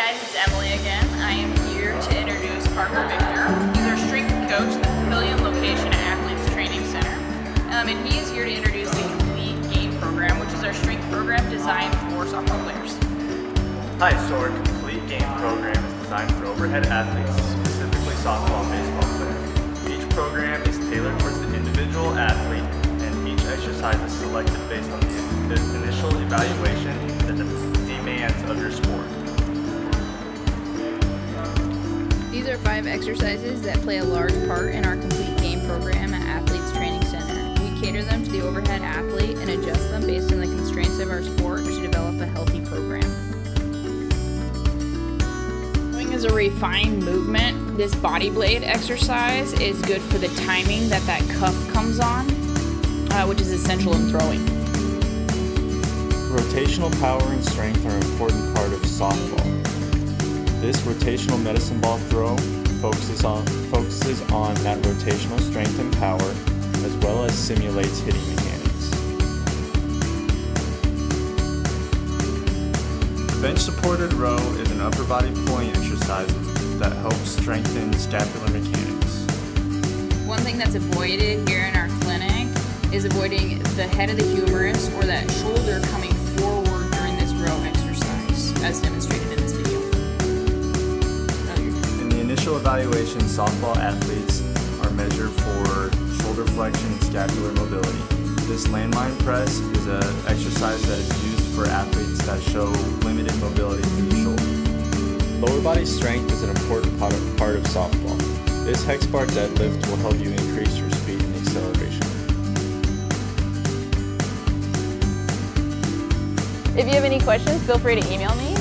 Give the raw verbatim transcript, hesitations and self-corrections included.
guys, it's Emily again. I am here to introduce Parker Victor. He's our strength coach at the Pavilion location at Athletes Training Center. Um, and he is here to introduce the Complete Game program, which is our strength program designed for softball players. Hi, so our Complete Game program is designed for overhead athletes, specifically softball and baseball players. Each program is tailored towards the individual athlete, and each exercise is selected based on the, the initial evaluation that the demands of your sport. These are five exercises that play a large part in our Complete Game program at Athletes Training Center. We cater them to the overhead athlete and adjust them based on the constraints of our sport to develop a healthy program. Throwing is a refined movement. This body blade exercise is good for the timing that that cuff comes on, uh, which is essential in throwing. Rotational power and strength are an important part of softball. This rotational medicine ball throw focuses on, focuses on that rotational strength and power, as well as simulates hitting mechanics. The bench-supported row is an upper body pulling exercise that helps strengthen scapular mechanics. One thing that's avoided here in our clinic is avoiding the head of the humerus or that shoulder coming forward during this row exercise, as demonstrated in this video. In the initial evaluation, softball athletes are measured for shoulder flexion and scapular mobility. This landmine press is an exercise that is used for athletes that show limited mobility in the shoulder. Lower body strength is an important part of, part of softball. This hex bar deadlift will help you increase your speed and acceleration. If you have any questions, feel free to email me.